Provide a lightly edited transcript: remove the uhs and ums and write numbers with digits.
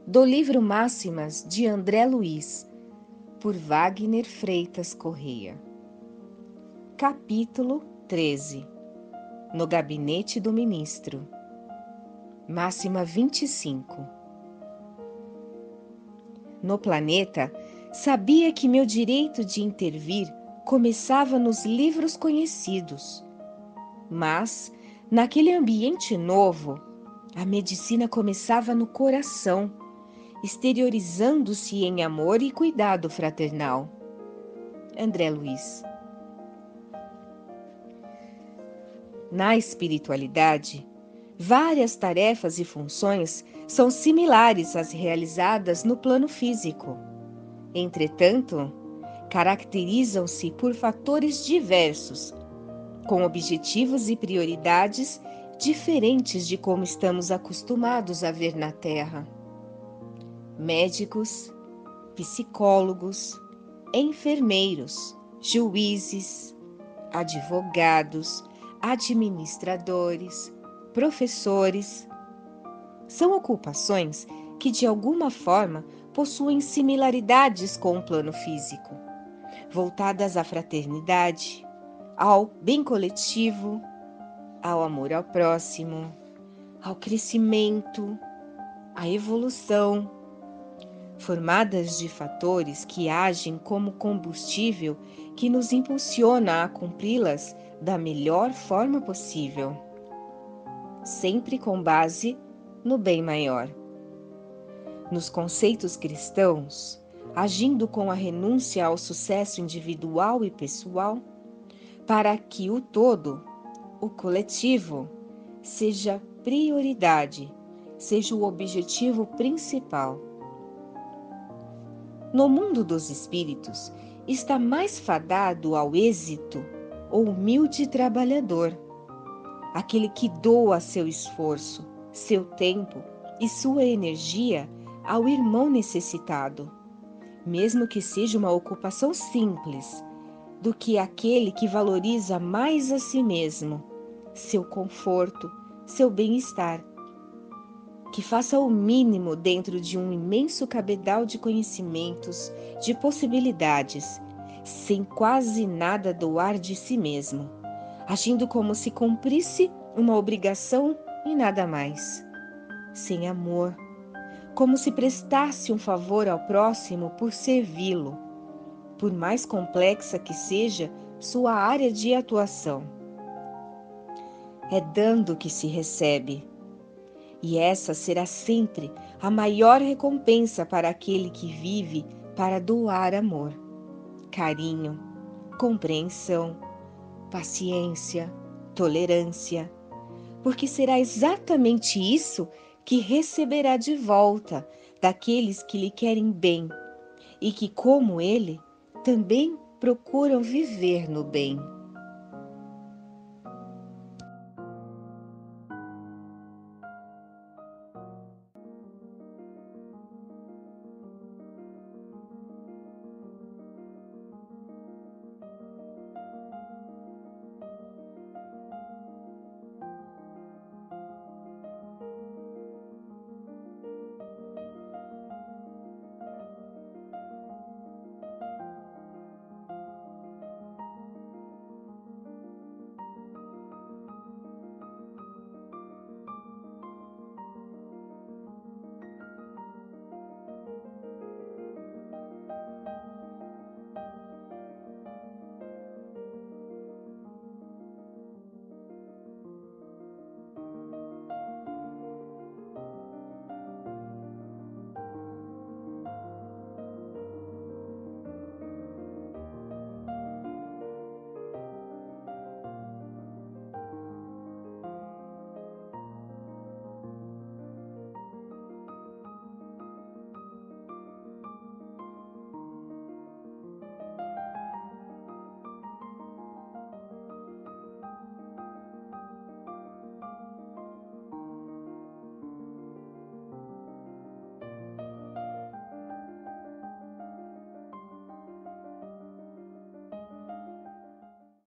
do livro Máximas de André Luiz, por Wagner Freitas Correia. Capítulo 13. No gabinete do ministro. Máxima 25. No planeta, sabia que meu direito de intervir começava nos livros conhecidos. Mas, naquele ambiente novo, a medicina começava no coração, exteriorizando-se em amor e cuidado fraternal. André Luiz. Na espiritualidade, várias tarefas e funções são similares às realizadas no plano físico. Entretanto, caracterizam-se por fatores diversos, com objetivos e prioridades diferentes de como estamos acostumados a ver na Terra. Médicos, psicólogos, enfermeiros, juízes, advogados, administradores, professores. São ocupações que, de alguma forma, possuem similaridades com o plano físico, voltadas à fraternidade, ao bem coletivo, ao amor ao próximo, ao crescimento, à evolução, formadas de fatores que agem como combustível que nos impulsiona a cumpri-las da melhor forma possível, sempre com base no bem maior. Nos conceitos cristãos, agindo com a renúncia ao sucesso individual e pessoal, para que o todo, o coletivo, seja prioridade, seja o objetivo principal. No mundo dos espíritos, está mais fadado ao êxito o humilde trabalhador, aquele que doa seu esforço, seu tempo e sua energia ao irmão necessitado, mesmo que seja uma ocupação simples, do que aquele que valoriza mais a si mesmo, seu conforto, seu bem-estar, que faça o mínimo dentro de um imenso cabedal de conhecimentos, de possibilidades, sem quase nada doar de si mesmo, agindo como se cumprisse uma obrigação e nada mais, sem amor, como se prestasse um favor ao próximo por servi-lo, por mais complexa que seja sua área de atuação. É dando que se recebe, e essa será sempre a maior recompensa para aquele que vive para doar amor, carinho, compreensão, paciência, tolerância, porque será exatamente isso que receberá de volta daqueles que lhe querem bem e que, como ele, também procuram viver no bem.